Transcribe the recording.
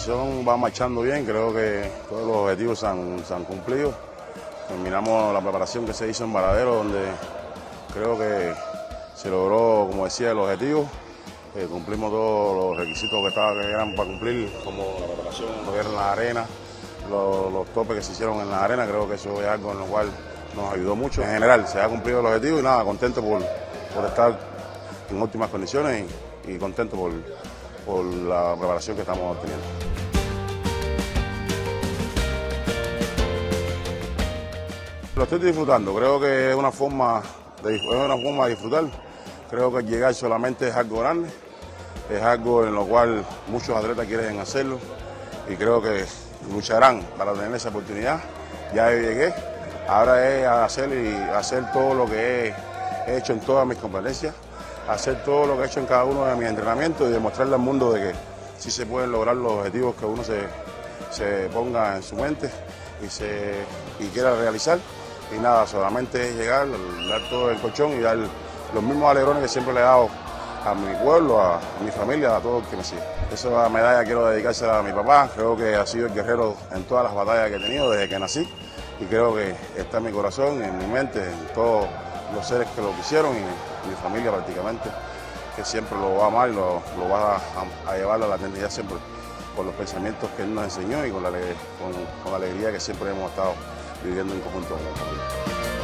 preparación va marchando bien, creo que todos los objetivos se han cumplido. Terminamos la preparación que se hizo en Varadero, donde creo que se logró, como decía, el objetivo. Cumplimos todos los requisitos que eran para cumplir, como la preparación, lo que era en la arena, los topes que se hicieron en la arena, creo que eso es algo en lo cual nos ayudó mucho. En general, se ha cumplido el objetivo y nada, contento por estar en óptimas condiciones y contento por la preparación que estamos teniendo. Lo estoy disfrutando, creo que es una forma de disfrutar. Creo que llegar solamente es algo grande, es algo en lo cual muchos atletas quieren hacerlo y creo que lucharán para tener esa oportunidad. Ya yo llegué, ahora es hacer todo lo que he hecho en todas mis competencias, hacer todo lo que he hecho en cada uno de mis entrenamientos y demostrarle al mundo de que sí se pueden lograr los objetivos que uno se ponga en su mente y quiera realizar. Y nada, solamente es llegar, dar todo el colchón y dar los mismos alegrones que siempre le he dado a mi pueblo, a mi familia, a todo el que me sigue. Esa medalla quiero dedicársela a mi papá, creo que ha sido el guerrero en todas las batallas que he tenido desde que nací y creo que está en mi corazón, en mi mente, en todos los seres que lo quisieron y mi familia prácticamente, que siempre lo va a amar y lo va a llevar a la eternidad siempre por los pensamientos que él nos enseñó y con la alegría que siempre hemos estado viviendo en conjunto con la familia.